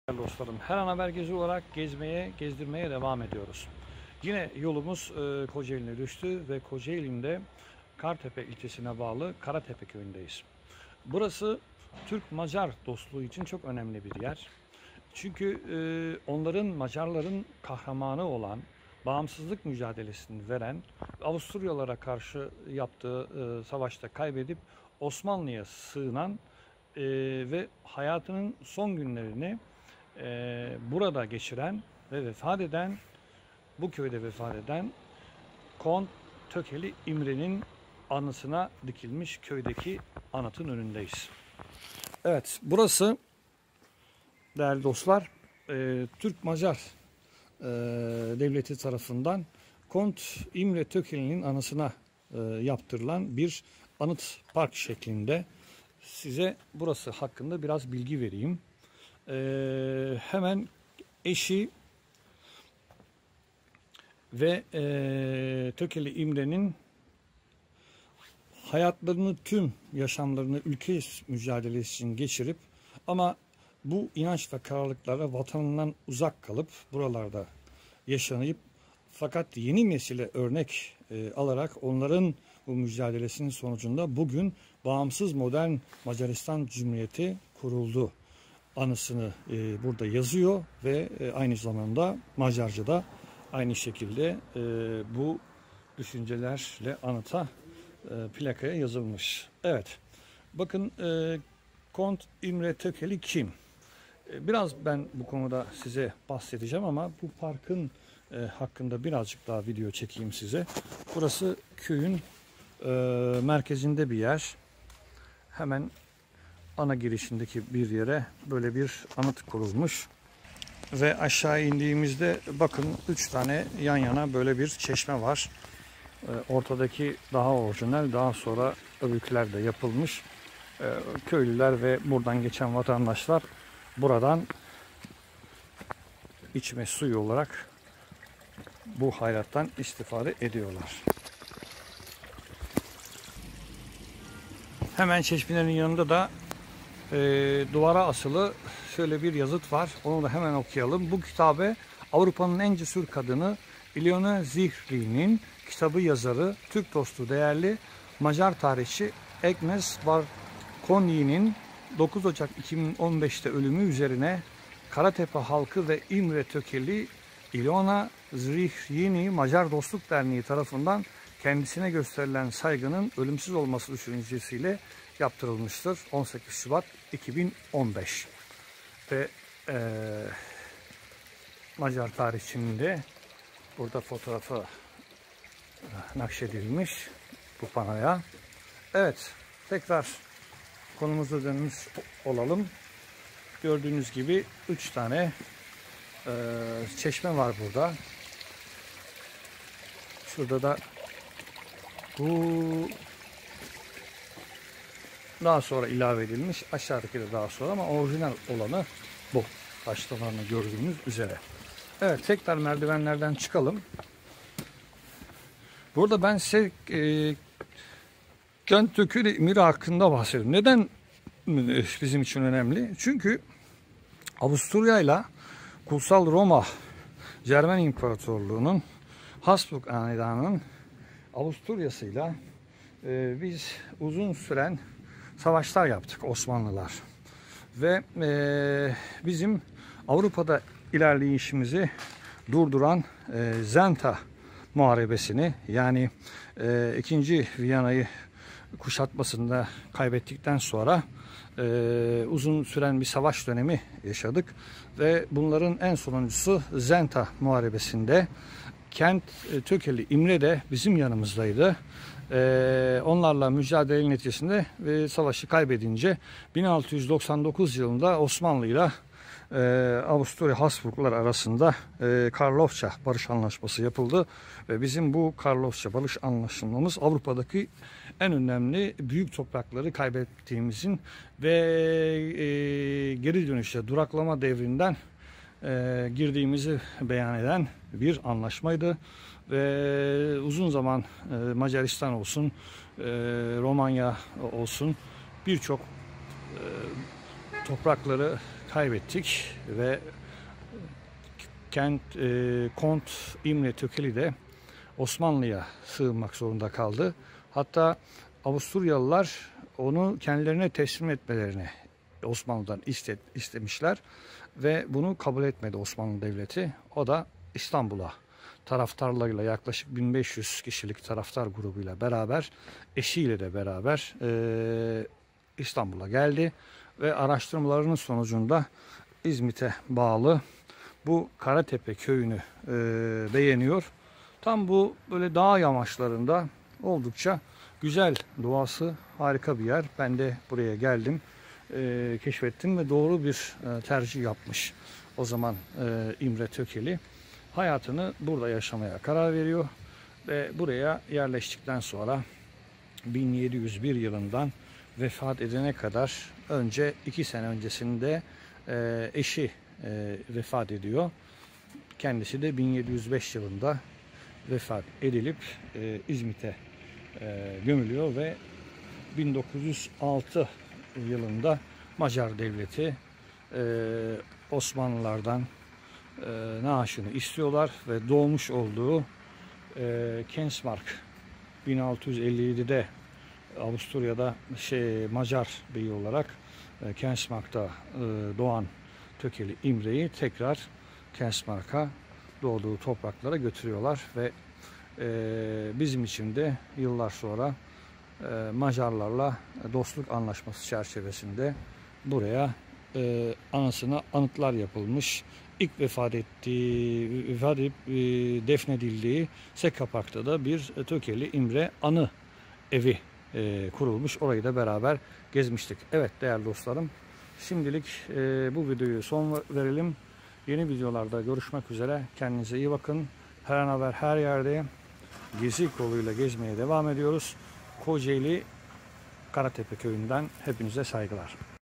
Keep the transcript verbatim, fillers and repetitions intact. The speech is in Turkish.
Dostlarım, her an haber gezi olarak gezmeye, gezdirmeye devam ediyoruz. Yine yolumuz e, Kocaeli'ne düştü ve Kocaeli'nde Kartepe ilçesine bağlı Karatepe köyündeyiz. Burası Türk-Macar dostluğu için çok önemli bir yer. Çünkü e, onların, Macarların kahramanı olan, bağımsızlık mücadelesini veren, Avusturyalara karşı yaptığı e, savaşta kaybedip Osmanlı'ya sığınan e, ve hayatının son günlerini Ee, burada geçiren ve vefat eden, bu köyde vefat eden Kont Tökeli İmre'nin anısına dikilmiş köydeki anıtın önündeyiz. Evet, burası değerli dostlar e, Türk-Macar e, devleti tarafından Kont İmre Tökeli'nin anısına e, yaptırılan bir anıt park şeklinde. Size burası hakkında biraz bilgi vereyim. Ee, hemen eşi ve e, Tökeli İmre'nin hayatlarını, tüm yaşamlarını ülke mücadelesi için geçirip ama bu inanç ve kararlılıklara vatanından uzak kalıp buralarda yaşanıp fakat yeni nesile örnek e, alarak onların bu mücadelesinin sonucunda bugün bağımsız modern Macaristan Cumhuriyeti kuruldu anısını e, burada yazıyor ve e, aynı zamanda Macarca'da aynı şekilde e, bu düşüncelerle anıta e, plakaya yazılmış. Evet, bakın e, Kont İmre Tökeli kim? E, biraz ben bu konuda size bahsedeceğim ama bu parkın e, hakkında birazcık daha video çekeyim size. Burası köyün e, merkezinde bir yer. Hemen ana girişindeki bir yere böyle bir anıt kurulmuş ve aşağı indiğimizde bakın üç tane yan yana böyle bir çeşme var. Ortadaki daha orijinal, daha sonra öbürküler de yapılmış. Köylüler ve buradan geçen vatandaşlar buradan içme suyu olarak bu hayrattan istifade ediyorlar. Hemen çeşmelerin yanında da E, duvara asılı şöyle bir yazıt var. Onu da hemen okuyalım. Bu kitabe Avrupa'nın en cesur kadını İlyona Zihri'nin kitabı yazarı, Türk dostu değerli Macar tarihçi Agnes Barkonyi'nin dokuz Ocak iki bin on beş'te ölümü üzerine Karatepe halkı ve İmre Tökeli İlyona Zihri'ni Macar Dostluk Derneği tarafından kendisine gösterilen saygının ölümsüz olması düşüncesiyle yaptırılmıştır. on sekiz Şubat iki bin on beş ve e, Macar tarihçinin de burada fotoğrafı nakşedilmiş bu panoya. Evet, tekrar konumuza dönmüş olalım. Gördüğünüz gibi üç tane e, çeşme var burada. Şurada da bu daha sonra ilave edilmiş. Aşağıdaki de daha sonra ama orijinal olanı bu. Taşlarını gördüğünüz üzere. Evet, tekrar merdivenlerden çıkalım. Burada ben size e, Kont Tökeli İmre hakkında bahsediyorum. Neden bizim için önemli? Çünkü Avusturya ile Kutsal Roma Cermen İmparatorluğu'nun Habsburg Hanedanı'nın Avusturya'sıyla e, biz uzun süren savaşlar yaptık Osmanlılar ve e, bizim Avrupa'da ilerleyişimizi durduran e, Zenta Muharebesini yani e, ikinci Viyana'yı kuşatmasında kaybettikten sonra e, uzun süren bir savaş dönemi yaşadık ve bunların en sonuncusu Zenta Muharebesi'nde Kont Tökeli İmre de bizim yanımızdaydı. Ee, onlarla mücadele neticesinde ve savaşı kaybedince bin altı yüz doksan dokuz yılında Osmanlı ile e, Avusturya Habsburglar arasında e, Karlofça Barış Anlaşması yapıldı ve bizim bu Karlofça Barış Anlaşmamız Avrupa'daki en önemli büyük toprakları kaybettiğimizin ve e, geri dönüşte duraklama devrinden e, girdiğimizi beyan eden bir anlaşmaydı. Ve uzun zaman e, Macaristan olsun, e, Romanya olsun birçok e, toprakları kaybettik ve kent e, Kont İmre Tökeli de Osmanlı'ya sığınmak zorunda kaldı. Hatta Avusturyalılar onu kendilerine teslim etmelerini Osmanlı'dan iste, istemişler ve bunu kabul etmedi Osmanlı Devleti. O da İstanbul'a taraftarlarıyla, yaklaşık bin beş yüz kişilik taraftar grubuyla beraber, eşiyle de beraber e, İstanbul'a geldi ve araştırmalarının sonucunda İzmit'e bağlı bu Karatepe köyünü e, beğeniyor. Tam bu böyle dağ yamaçlarında oldukça güzel, doğası harika bir yer. Ben de buraya geldim, e, keşfettim ve doğru bir e, tercih yapmış o zaman e, İmre Tökeli. Hayatını burada yaşamaya karar veriyor ve buraya yerleştikten sonra bin yedi yüz bir yılından vefat edene kadar, önce iki sene öncesinde e, eşi e, vefat ediyor. Kendisi de bin yedi yüz beş yılında vefat edilip e, İzmit'e e, gömülüyor ve bin dokuz yüz altı yılında Macar Devleti e, Osmanlılardan e, naaşını istiyorlar ve doğmuş olduğu e, Kensmark, bin altı yüz elli yedi'de Avusturya'da şey Macar beyi olarak e, Kensmark'ta e, doğan Tökeli İmre'yi tekrar Kensmark'a, doğduğu topraklara götürüyorlar ve e, bizim için de yıllar sonra e, Macarlarla dostluk anlaşması çerçevesinde buraya e, anısına anıtlar yapılmış. İlk vefat ettiği, vefat edip e, defnedildiği Sekapak'ta da bir Tökeli İmre anı evi e, kurulmuş. Orayı da beraber gezmiştik. Evet değerli dostlarım, şimdilik e, bu videoyu son verelim. Yeni videolarda görüşmek üzere. Kendinize iyi bakın. Her an haber her yerde. Gezi koluyla gezmeye devam ediyoruz. Kocaeli Karatepe köyünden hepinize saygılar.